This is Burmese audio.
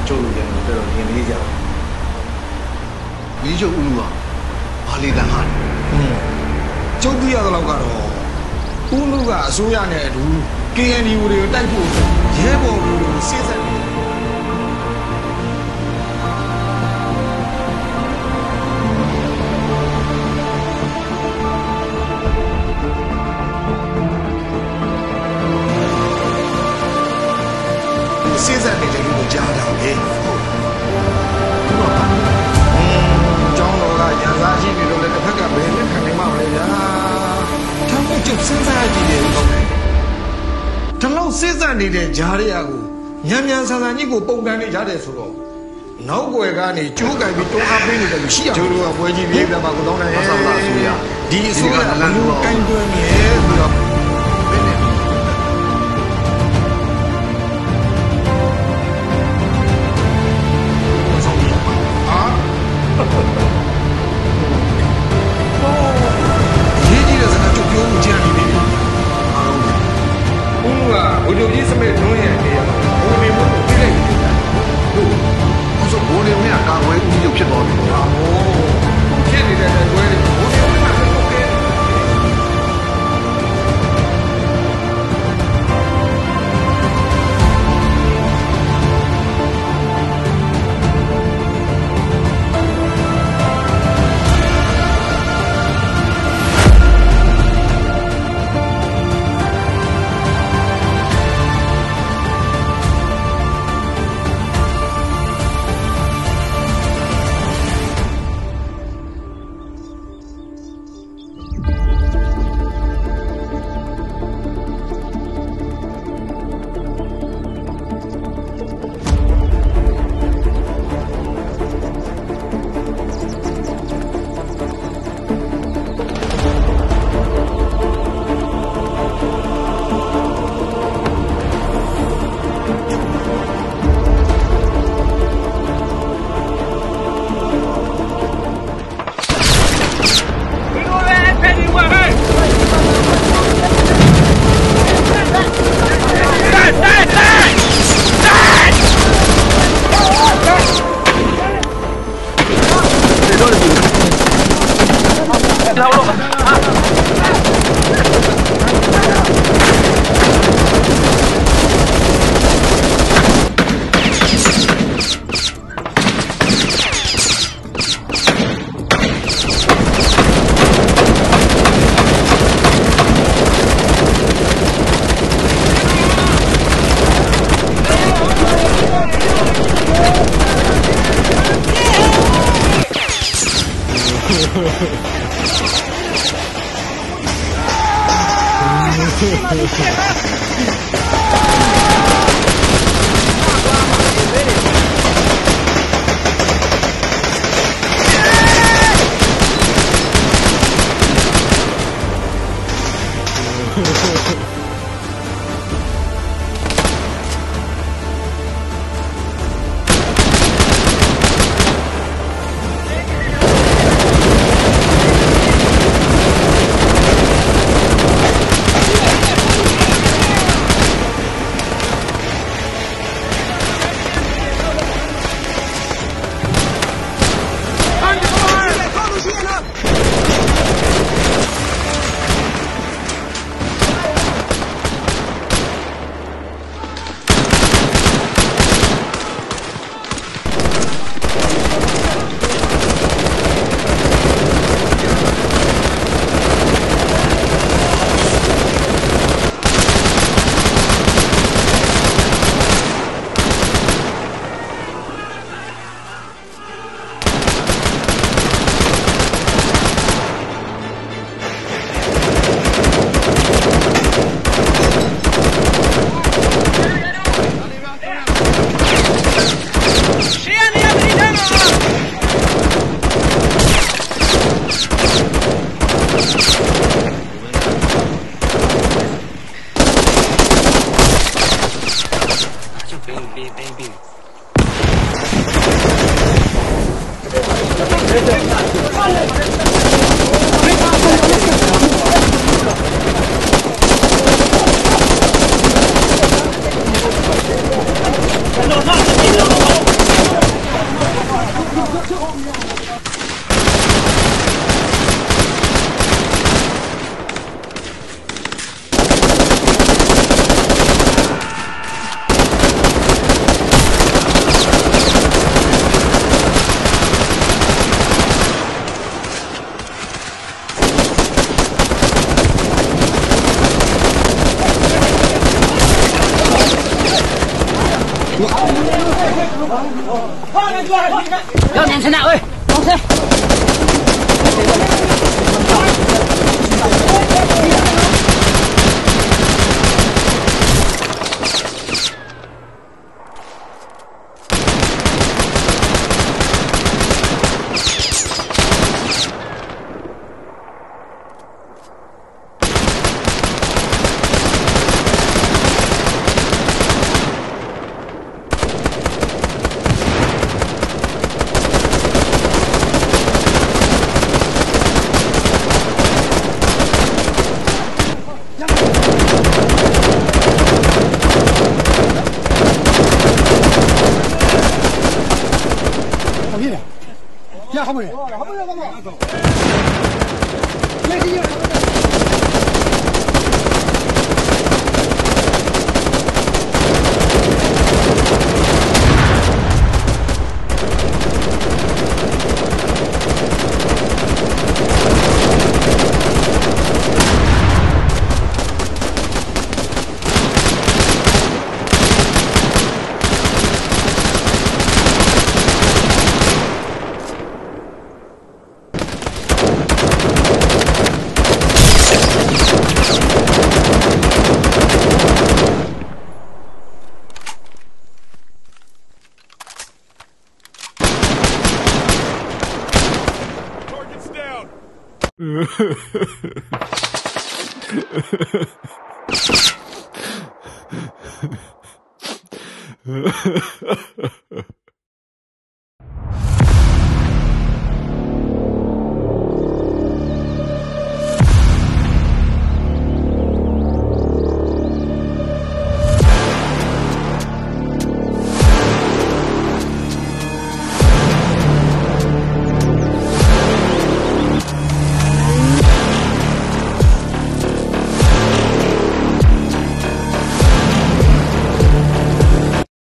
ကျုပ်လိုကြတယ်တော်တော်ရင်လေးကြမီးကျုပ်ဦးလူကဘာလီတန်ဟာကျုပ်သိရတဲ့လောက်ကတော့ဦးလူကအစိုးရနဲ့အတူ KNDF တွေကိုတိုက်ဖို့ရဲဘော်တွေကိုစစ်ဆက်နေစစ်ဆက်နေတယ်လို့ကြားတာလေကျောင်းတော်ကရန်စားရှိနေတော့လည်းတစ်ဖက်ကဘယ်နဲ့ခံနေမှမလဲဗျာထောင်ကိုကျုပ်စဉ်းစားကြည့်တယ်တော့တလုံးစစ်ဆက်နေတဲ့ဂျားတွေကကိုညံညံဆန်ဆန်ကြီးကိုပုံကန်နေကြတယ်ဆိုတော့နောက်ွယ်ကနေကျိုးကန်ပြီးတွန်းအားပေးနေတယ်လို့ရှိရကျိုးတို့ကပွဲကြီးပြေးပြပါကိုတောင်းတယ်ဆောက်လာဆိုရဒီအစိုးရကလည်းကိုင်တွယ်နေပြီးတော့ဘုရားကြီးစမဲ့တွန်းရဲ့နေရာဘုံနေမှုကိုပြလိုက်နေတယ်ဟုတ်အဆိုဘုံနေမြကာကွယ်ဦးရုပ်ဖြစ်သွားပြီဟာဟိုဖြစ်နေတဲ့တွဲတွေဘုံနေမြကလည်းဟုတ်ကဲ့要年轻的喂，往前。后面，后面干嘛？没事。 down.